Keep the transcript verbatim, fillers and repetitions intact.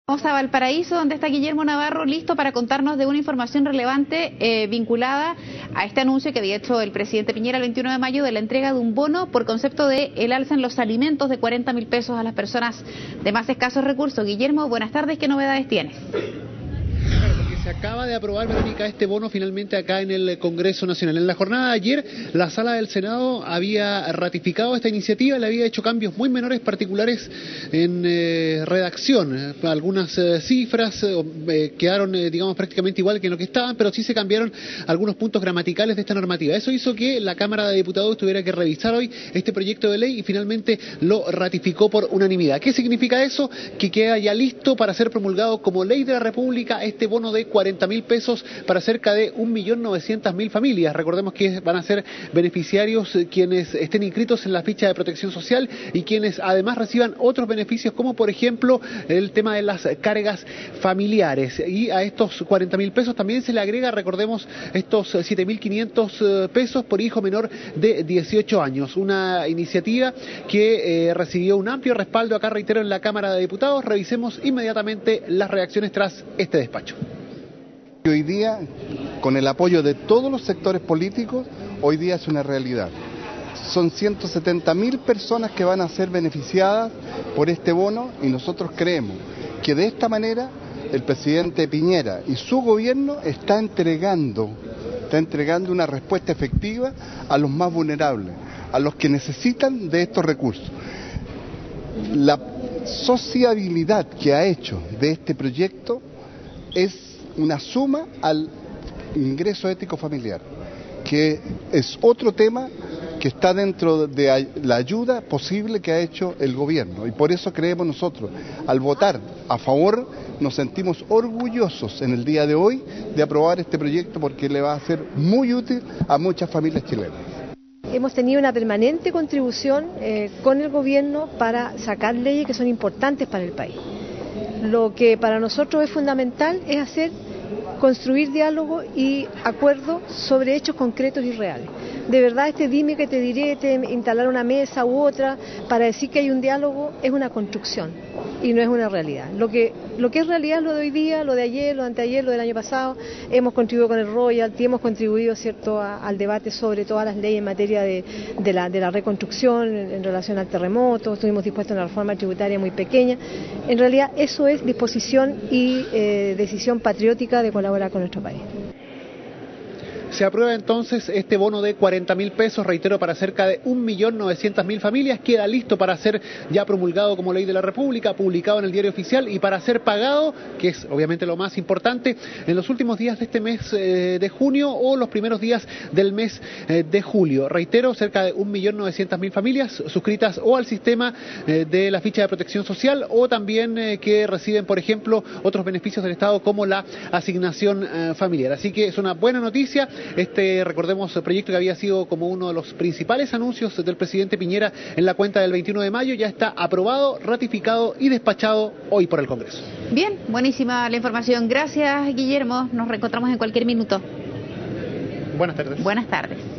Vamos a Valparaíso, donde está Guillermo Navarro, listo para contarnos de una información relevante eh, vinculada a este anuncio que había hecho el presidente Piñera el veintiuno de mayo de la entrega de un bono por concepto de el alza en los alimentos de cuarenta mil pesos a las personas de más escasos recursos. Guillermo, buenas tardes, ¿qué novedades tienes? Se acaba de aprobar, Verónica, este bono finalmente acá en el Congreso Nacional. En la jornada de ayer, la Sala del Senado había ratificado esta iniciativa, le había hecho cambios muy menores particulares en eh, redacción. Algunas eh, cifras eh, quedaron, eh, digamos, prácticamente igual que en lo que estaban, pero sí se cambiaron algunos puntos gramaticales de esta normativa. Eso hizo que la Cámara de Diputados tuviera que revisar hoy este proyecto de ley y finalmente lo ratificó por unanimidad. ¿Qué significa eso? Que queda ya listo para ser promulgado como ley de la República este bono de cuarenta mil pesos para cerca de un millón novecientas mil familias. Recordemos que van a ser beneficiarios quienes estén inscritos en la ficha de protección social y quienes además reciban otros beneficios, como por ejemplo el tema de las cargas familiares. Y a estos cuarenta mil pesos también se le agrega, recordemos, estos siete mil quinientos pesos por hijo menor de dieciocho años. Una iniciativa que eh, recibió un amplio respaldo, acá reitero, en la Cámara de Diputados. Revisemos inmediatamente las reacciones tras este despacho. Hoy día, con el apoyo de todos los sectores políticos, hoy día es una realidad. Son ciento setenta mil personas que van a ser beneficiadas por este bono y nosotros creemos que de esta manera el presidente Piñera y su gobierno está entregando, está entregando una respuesta efectiva a los más vulnerables, a los que necesitan de estos recursos. La sociabilidad que ha hecho de este proyecto es una suma al ingreso ético familiar, que es otro tema que está dentro de la ayuda posible que ha hecho el gobierno, y por eso creemos nosotros, al votar a favor, nos sentimos orgullosos en el día de hoy de aprobar este proyecto, porque le va a ser muy útil a muchas familias chilenas. Hemos tenido una permanente contribución eh, con el gobierno para sacar leyes que son importantes para el país. Lo que para nosotros es fundamental es hacer, construir diálogo y acuerdo sobre hechos concretos y reales. De verdad, este dime que te diré, este instalar una mesa u otra para decir que hay un diálogo es una construcción y no es una realidad. Lo que, lo que es realidad es lo de hoy día, lo de ayer, lo de anteayer, lo del año pasado. Hemos contribuido con el royalty, hemos contribuido, ¿cierto?, a, al debate sobre todas las leyes en materia de, de, la, de la reconstrucción en, en relación al terremoto. Estuvimos dispuestos a una reforma tributaria muy pequeña. En realidad eso es disposición y eh, decisión patriótica de colaborar con nuestro país. Se aprueba entonces este bono de cuarenta mil pesos, reitero, para cerca de un millón novecientas mil familias. Queda listo para ser ya promulgado como ley de la República, publicado en el Diario Oficial y para ser pagado, que es obviamente lo más importante, en los últimos días de este mes eh, de junio o los primeros días del mes eh, de julio. Reitero, cerca de un millón novecientas mil familias suscritas o al sistema eh, de la ficha de protección social o también eh, que reciben, por ejemplo, otros beneficios del Estado como la asignación eh, familiar. Así que es una buena noticia. Este, recordemos, el proyecto que había sido como uno de los principales anuncios del presidente Piñera en la cuenta del veintiuno de mayo, ya está aprobado, ratificado y despachado hoy por el Congreso. Bien, buenísima la información. Gracias, Guillermo. Nos reencontramos en cualquier minuto. Buenas tardes. Buenas tardes.